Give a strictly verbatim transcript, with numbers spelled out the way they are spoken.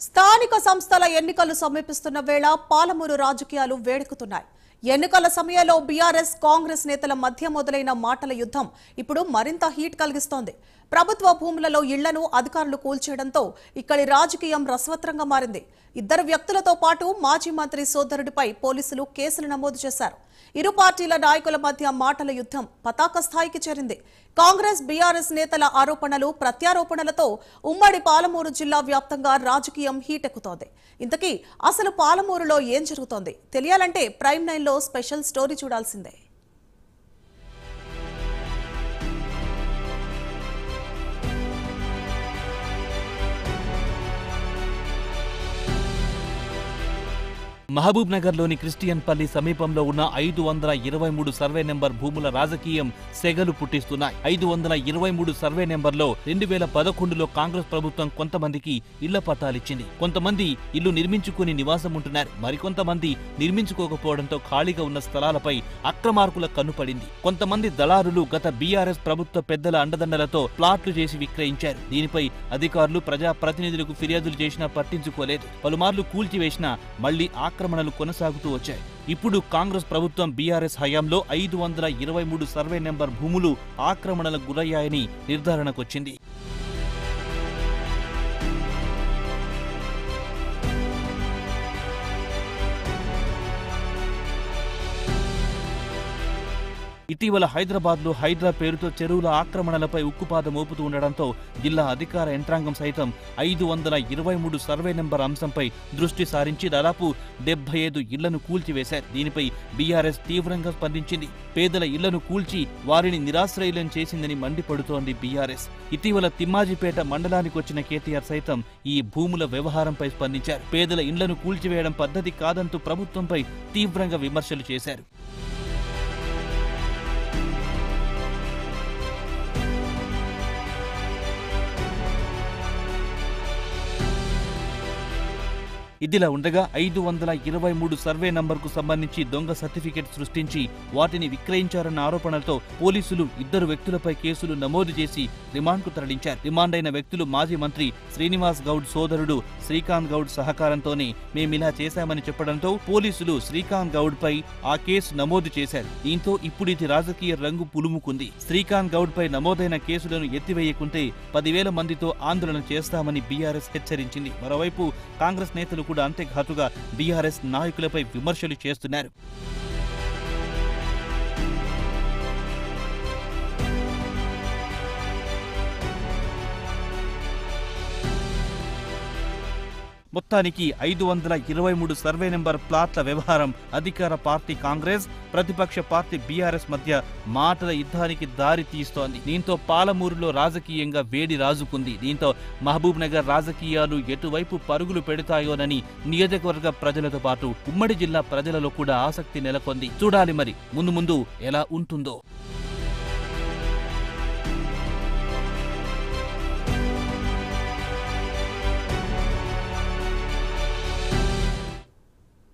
స్థానిక సంస్థల ఎన్నికలు సమీపిస్తున్న వేళ పాలమూరు రాజకీయాలు వేడెక్కుతున్నాయి. ఎన్నికల సమయంలో బీఆర్ఎస్ కాంగ్రెస్ నేతల మధ్య మొదలైన మాటల యుద్ధం ఇప్పుడు మరింత హీట్ కలిగిస్తోంది. ప్రభుత్వ భూములలో ఇళ్లను అధికారులు కూల్చేయడంతో ఇక్కడి రాజకీయం రసవత్రంగా మారింది. ఇద్దరు వ్యక్తులతో పాటు మాజీ మంత్రి సోదరుడిపై పోలీసులు కేసులు నమోదు చేశారు. ఇరు పార్టీల నాయకుల మధ్య మాటల యుద్ధం పతాక స్థాయికి చేరింది. కాంగ్రెస్ బీఆర్ఎస్ నేతల ఆరోపణలు ప్రత్యారోపణలతో ఉమ్మడి పాలమూరు జిల్లా వ్యాప్తంగా రాజకీయం హీటెక్కుతోంది. ఇంతకీ అసలు పాలమూరులో ఏం జరుగుతోంది తెలియాలంటే ప్రైమ్ నైన్ లో స్పెషల్ స్టోరీ చూడాల్సిందే. మహబూబ్ నగర్ లోని క్రిస్టియన్ పల్లి సమీపంలో ఉన్న ఐదు వందల ఇరవై మూడు సర్వే నెంబర్ భూముల రాజకీయం సెగలు పుట్టిస్తున్నాయి. ఐదు వందల ఇరవై మూడు సర్వే నెంబర్లో రెండు వేల పదకొండులో కాంగ్రెస్ ప్రభుత్వం కొంతమందికి ఇళ్ల పట్టాలిచ్చింది. కొంతమంది ఇల్లు నిర్మించుకుని నివాసం ఉంటున్నారు. మరికొంతమంది నిర్మించుకోకపోవడంతో ఖాళీగా ఉన్న స్థలాలపై అక్రమార్కుల కన్నుపడింది. కొంతమంది దళారులు గత బీఆర్ఎస్ ప్రభుత్వ పెద్దల అండదండలతో ప్లాట్లు చేసి విక్రయించారు. దీనిపై అధికారులు ప్రజాప్రతినిధులకు ఫిర్యాదులు చేసినా పట్టించుకోలేదు. పలుమార్లు కూల్చివేసినా మళ్లీ ఆక్రమణలు కొనసాగుతూ వచ్చాయి. ఇప్పుడు కాంగ్రెస్ ప్రభుత్వం బీఆర్ఎస్ హయాంలో ఐదు వందల ఇరవై మూడు సర్వే నెంబర్ భూములు ఆక్రమణలకు గురయ్యాయని నిర్ధారణకొచ్చింది. ఇటీవల హైదరాబాద్ లో హైడ్రా పేరుతో చెరువుల ఆక్రమణలపై ఉక్కుపాద మోపుతూ ఉండడంతో జిల్లా అధికార యంత్రాంగం సైతం ఐదు వందల ఇరవై మూడు సర్వే నెంబర్ అంశంపై దృష్టి సారించి దాదాపు డెబ్బై ఐదు ఇళ్లను కూల్చివేశారు. దీనిపై బీఆర్ఎస్ తీవ్రంగా స్పందించింది. పేదల ఇళ్లను కూల్చి వారిని నిరాశ్రయులను చేసిందని మండిపడుతోంది బీఆర్ఎస్. ఇటీవల తిమ్మాజిపేట మండలానికి వచ్చిన కేటీఆర్ సైతం ఈ భూముల వ్యవహారంపై స్పందించారు. పేదల ఇళ్లను కూల్చివేయడం పద్ధతి కాదంటూ ప్రభుత్వంపై తీవ్రంగా విమర్శలు చేశారు. ఇదిలా ఉండగా ఐదు వందల ఇరవై మూడు సర్వే నంబర్కు సంబంధించి దొంగ సర్టిఫికెట్ సృష్టించి వాటిని విక్రయించారన్న ఆరోపణలతో పోలీసులు ఇద్దరు వ్యక్తులపై కేసులు నమోదు చేసి రిమాండ్కు తరలించారు. రిమాండ్ అయిన వ్యక్తులు మాజీ మంత్రి శ్రీనివాస్ గౌడ్ సోదరుడు శ్రీకాంత్ గౌడ్ సహకారంతోనే మేమిలా చేశామని చెప్పడంతో పోలీసులు శ్రీకాంత్ గౌడ్ పై ఆ కేసు నమోదు చేశారు. దీంతో ఇప్పుడు ఇది రాజకీయ రంగు పులుముకుంది. శ్రీకాంత్ గౌడ్ పై నమోదైన కేసులను ఎత్తివేయకుంటే పదివేల మందితో ఆందోళన చేస్తామని బీఆర్ఎస్ హెచ్చరించింది. మరోవైపు కాంగ్రెస్ నేతలు కూడా అంతేఘాతుగా బీఆర్ఎస్ నాయకులపై విమర్శలు చేస్తున్నారు. మొత్తానికి ఐదు వందల ఇరవై మూడు సర్వే నెంబర్ ప్లాట్ల వ్యవహారం అధికార పార్టీ కాంగ్రెస్, ప్రతిపక్ష పార్టీ బీఆర్ఎస్ మధ్య మాటల యుద్ధానికి దారి తీస్తోంది. దీంతో పాలమూరులో రాజకీయంగా వేడి రాజుకుంది. దీంతో మహబూబ్ నగర్ రాజకీయాలు ఎటువైపు పరుగులు పెడతాయోనని నియోజకవర్గ ప్రజలతో పాటు ఉమ్మడి జిల్లా ప్రజలలో కూడా ఆసక్తి నెలకొంది. చూడాలి మరి ముందు ముందు ఎలా ఉంటుందో.